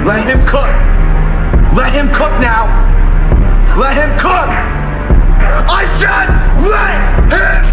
Let him cook. Let him cook now. Let him cook. I said let him